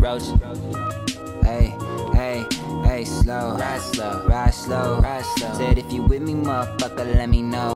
Roach. Hey, hey, hey, slow, ride slow, ride slow, ride slow. Said if you with me, motherfucker, let me know.